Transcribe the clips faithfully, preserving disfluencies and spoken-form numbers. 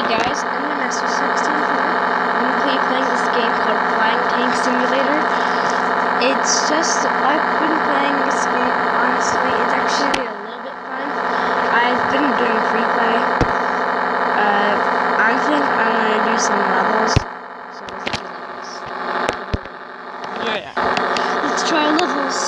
guys, I'm the Master sixteen here. I'm going to be playing this game called Flying Tank Simulator. It's just, I've been playing this game, honestly, it's actually a little bit fun. I've been doing free play. Uh, I think I'm going to do some levels. So let's do levels. Yeah. Let's try levels.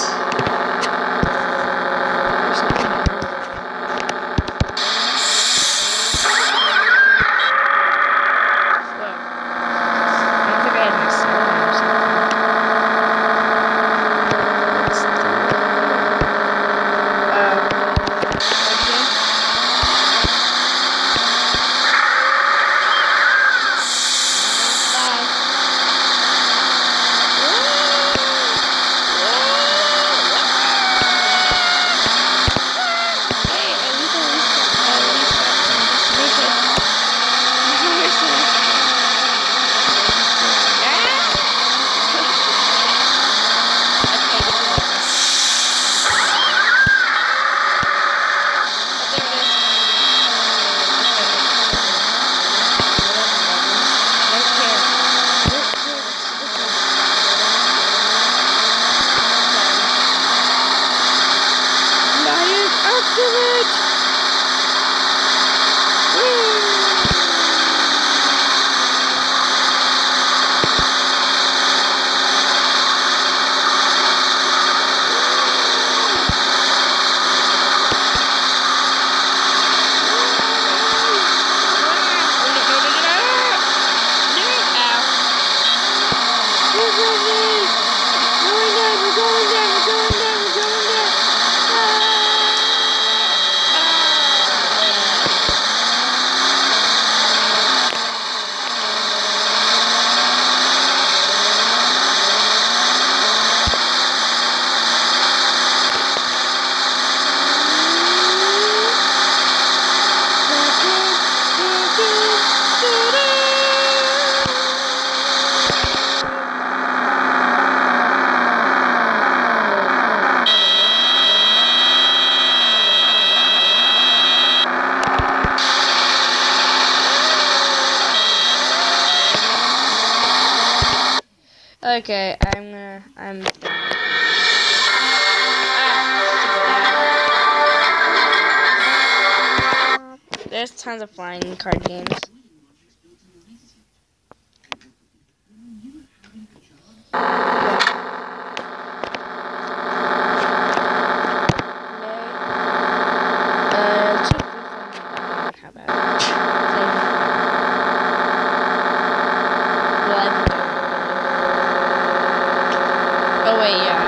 Okay, I'm gonna, I'm... Ah, there's tons of flying card games. Oh wait, yeah.